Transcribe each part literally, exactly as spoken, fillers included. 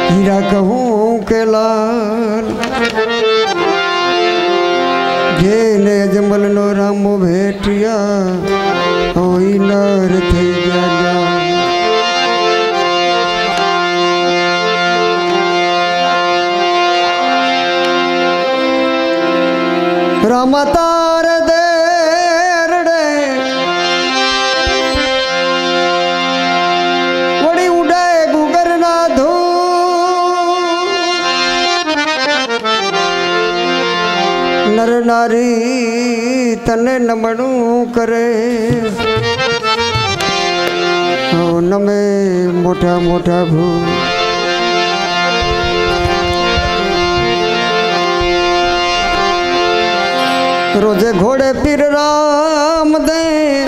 हीरा कहूँ के लाल जेने अजमल नो रामो भेटिया होई नर थई गया रामा तार देरड़े वड़ी उड़े गुगर ना धू नर नारी तने नमणू करे ओ नमे मोटा मोटा भू रोजे घोड़े पीर राम दे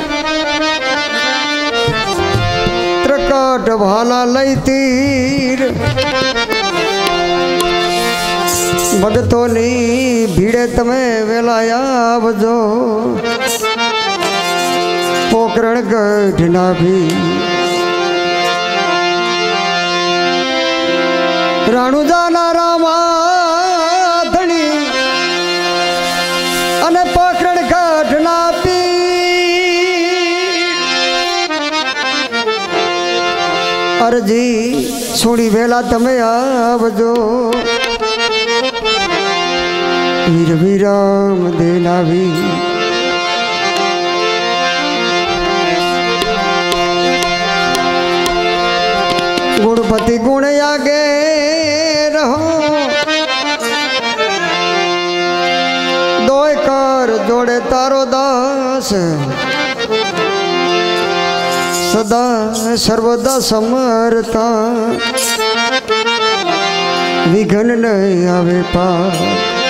त्रकट भाला लई तीर भगतोनी भीड़े तमे वेलाया आवजो पोकरण गढ़ना भी राणू जाना रामा धनी अने पोकरण गढ़ना पी अरजी सुनी वेला तमे आवजो वीर वीराम देना भी गुणपति गुण आगे रहो दो कर जोड़े तारो दास सदा सर्वदा समर्था विघ्न नहीं आवे पार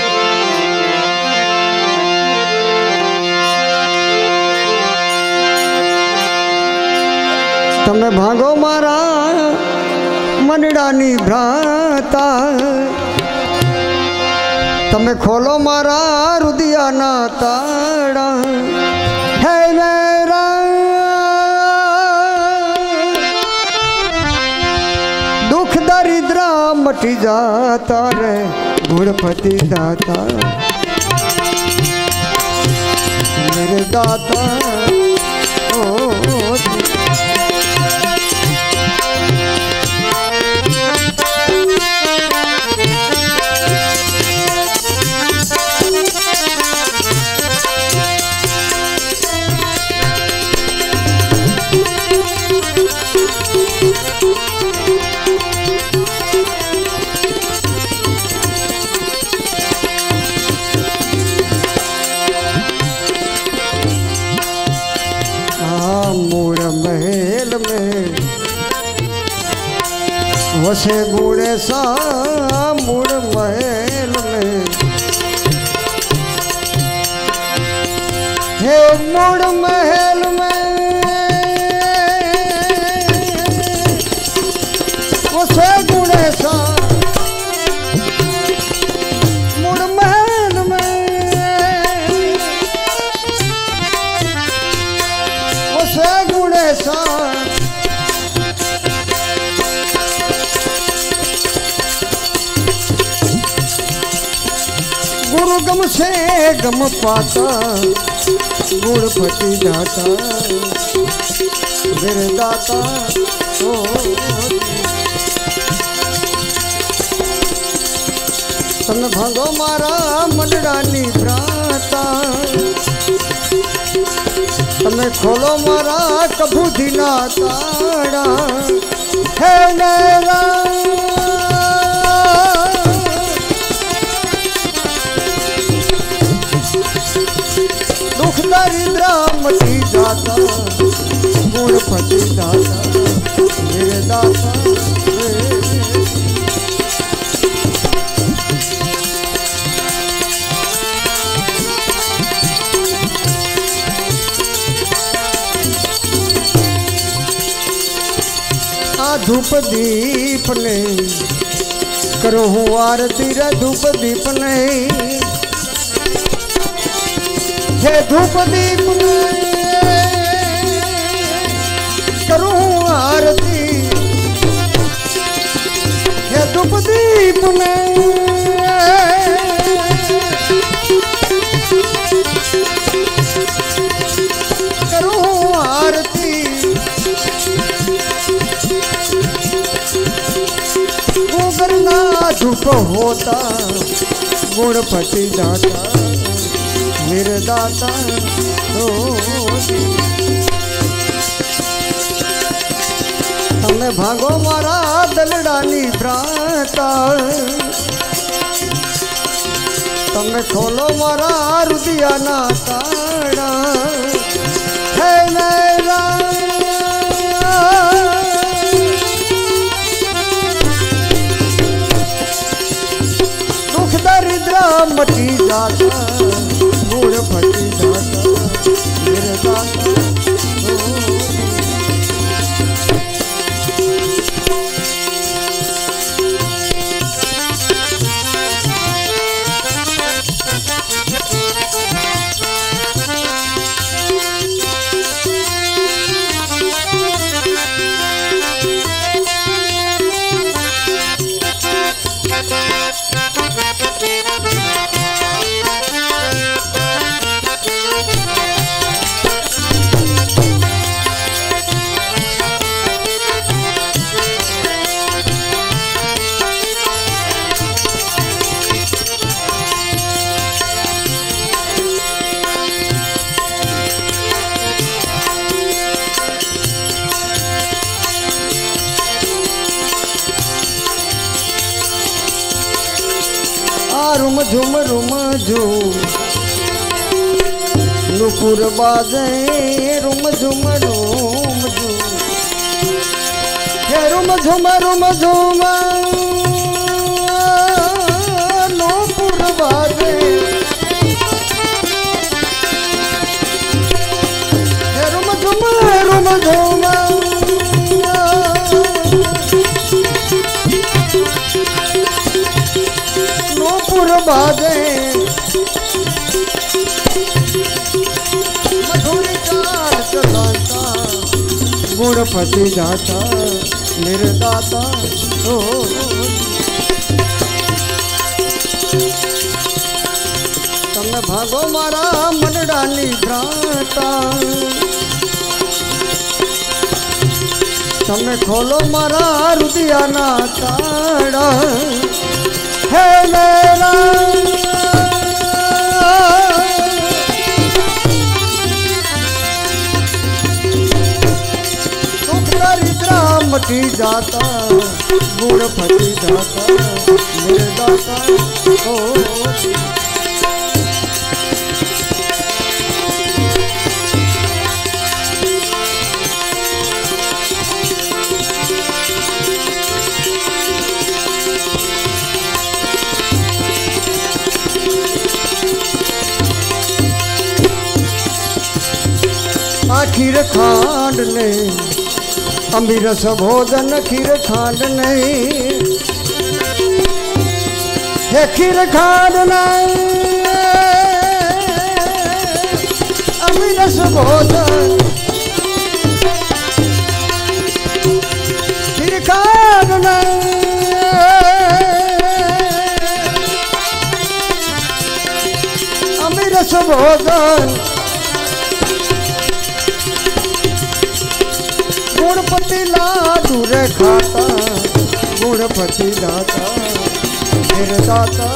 तमे भागो मारा मनडानी भ्राता तमे खोलो मारा रुदिया ना ताड़ा है मेरा दुख दरिद्र मटी जाता रे गुणपति दाता मेरे दाता ओ, ओ वसे गुणे सा मूड़ महल में हे मूड़ महल में वसे गुणे सा मूड़ महल में वसे गुणे सा गुरु गम से गम पाता गुणपति दाता मेरे दाता ओ तन भागो मारा मनडानी भ्राता तमे खोलो मारा कभू दिना ताड़ा है मेरा दरिद्र मटी जाता गुणपति दाता मेरे दाता आ धूप दीप ने करो हूँ आरती रे धूप दीप नहीं हे धूप दीप करूं आरती हे धूप ने करूं आरती गोगरना झूठो होता गुणपति दाता मेरे दाता तमे भागो मारा दलडानी प्राता तमे खोलो मारा रुदिया ना ताड़ा है मेरा दुख दरिद्र मटी जाता गुणपति दाता मेरे दाता रुम झुम रुम झूम नुपुर बाजे रुम झुम रुम झूम हे रुम झुम रुम झूम नुपुर बाजे हे रुम झुम रुम झूम बाजे मधुरी चाल चलाता गुणपति दाता मेरे दाता ओ तमे भागो मारा मनडानी भ्राता तमे खोलो मारा रुदिया ना ताड़ा है मेरा दुख दरिद्र मटी जाता गुणपति दाता मेरे दाता ओ खीर खांड ने अमीरस भोजन खीर खांड ने हे खीर खांड ने अमीरस भोजन खीर खांड ने अमीरस भोजन गुणपति लाडू रे खाता गुणपति दाता मेरे दाता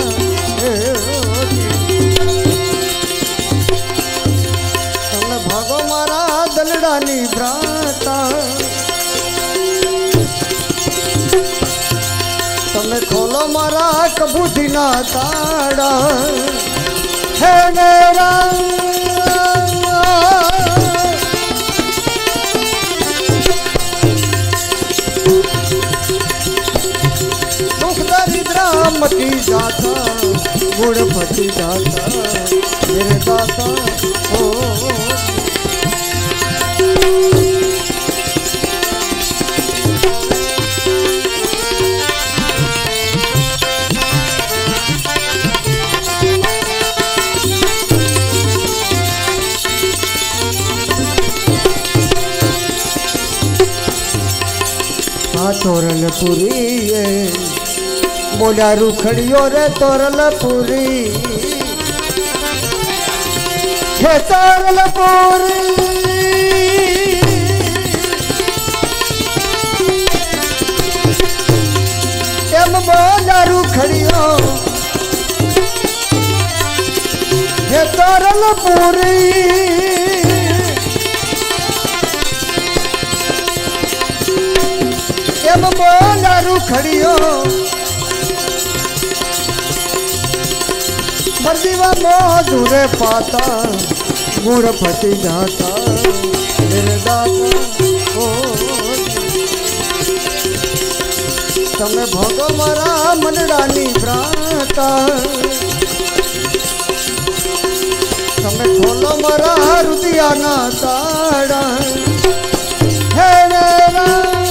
तमे भागो मारा दलडानी भ्राता तमे खोलो मारा कबूधी ना ताड़ा है मेरा मटी जाता गुणपति दाता मेरे दाता ओ तोरण पुरी बोलिया रूखड़ियो रे तोरल पूरी हे तोरल पूरी एम बोलिया रूखड़ियो हे तोरल पूरी एम बोलिया रूखड़ियो मर्जीवा मधुरे पाता गुड़ फटी जाता मेरे दाता ओ तमे भोगो मारा मनडानी प्राता तमे खोलो मारा रुदिया ना ताड़ा हे मेरा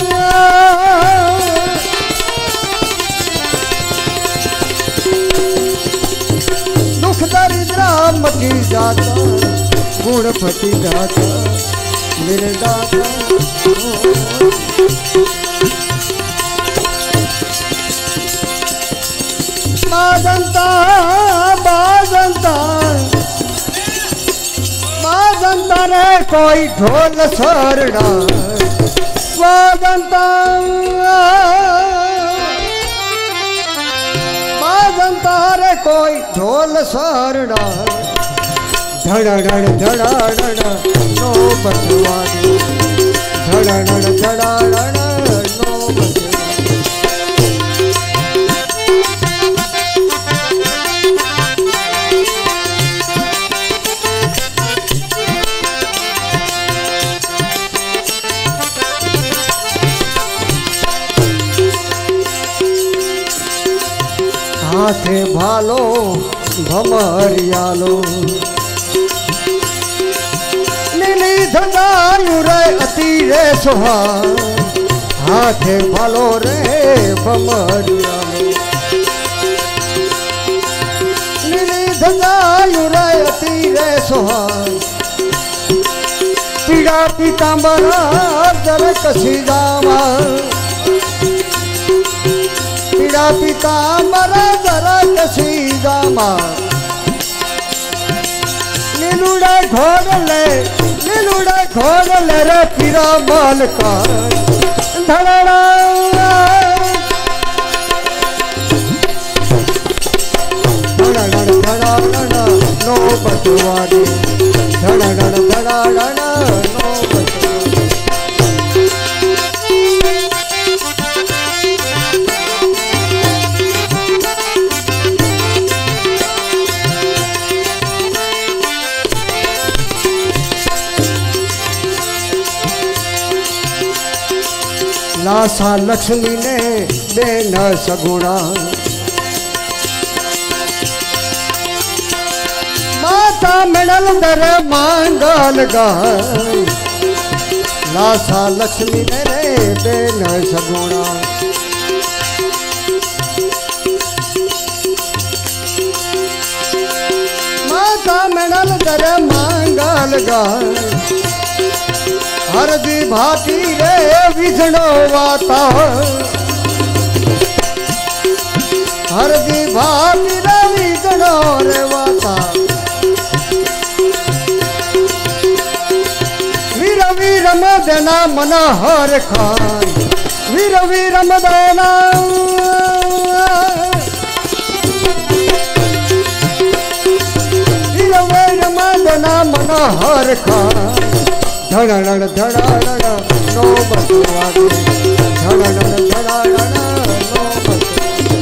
दरिद्रा मटी जाता गुण फटी जाता मेरे दाता बाजंता बाजंता बाजंता रे कोई ढोल सरड़ा बाजंता रे कोई ढोल सरड़ा धड़ा धड़ धड़ा धड़ा नो बसवानी धड़ा धड़ धड़ा धड़ा नो बसवानी हाथे भालो भमरियालो नीली धंधायु रे अति रे सुहा हाथे भालो रे भमरियालो नीली धंधायु रे अति रे सुहा पीड़ा पीतांबरा जर कसी जावा पीड़ा पीतांबरा जरा कसी जामा नीलुड़ा घोड़ ले नीलुड़ा घोड़ ले रे पीरा बाल का धड़ा धड़ा धड़ा धड़ा नो बसवानी धड़ा धड़ा धड़ा धड़ा नो बसवानी लासा लक्ष्मी ने दे न सगुणा माता मिड़ल दर मांगल गाय लासा लक्ष्मी ने दे न सगुणा माता मिड़ल दर मांगल गाय हरदी भाती रे विजणो वाता हरदी भाती रे विजणो रे वाता वीर वीर मदना मना हर खान वीर वीर मदना वीर वीर मदना मना हर खान धड़ा धड़ा धड़ा धड़ा नो बसवानी धड़ा धड़ा धड़ा धड़ा नो बसवानी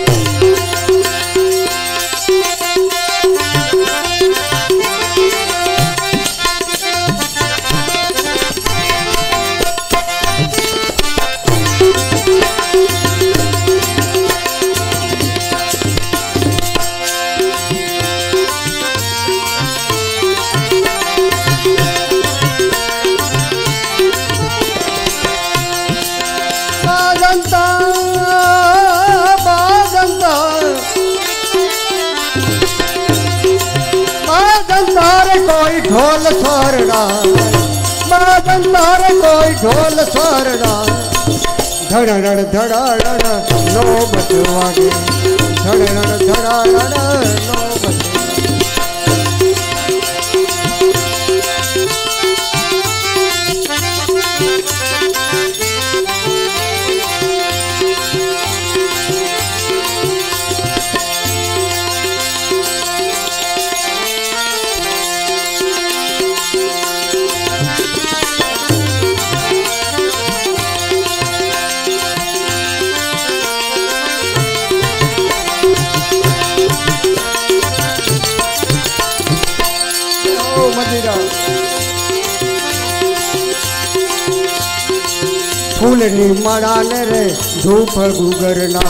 कोई ढोल सरड़ा बाजन तारे कोई ढोल सरड़ा ધડધડ ધડાડડ નો બચવાગે ધડધડ ધડાડડ નો બચવાગે फूलनी मड़ान रे धूप गुगरना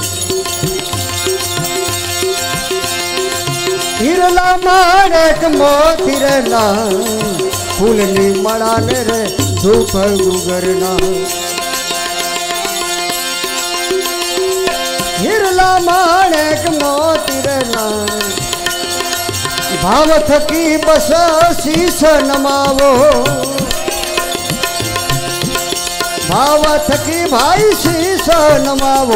हिरला मारक मोतिरना फूलनी मड़ान रे धूप गुगरना हिरला मारक मोतिरना भाव थकी बस शीश नमावो भाव थकी भाई शीश नमावो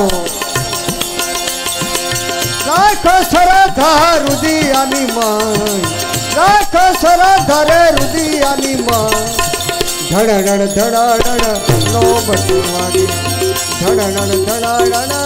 राख श्रद्धा हृदयानी मां राख श्रद्धा रे हृदयानी मां धड़धड़ धड़ाधड़ नो बटवागे धड़धड़ धड़ाधड़